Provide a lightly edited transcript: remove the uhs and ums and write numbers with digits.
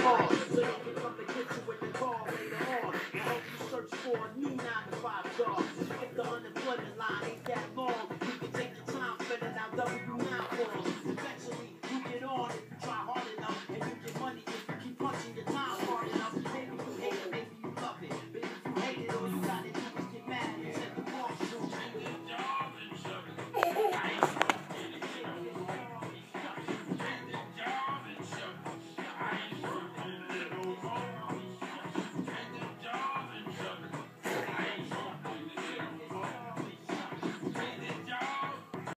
hard. So they can come and get you with the call later on and help you search for a new 9 to 5 job. If the unemployment line ain't that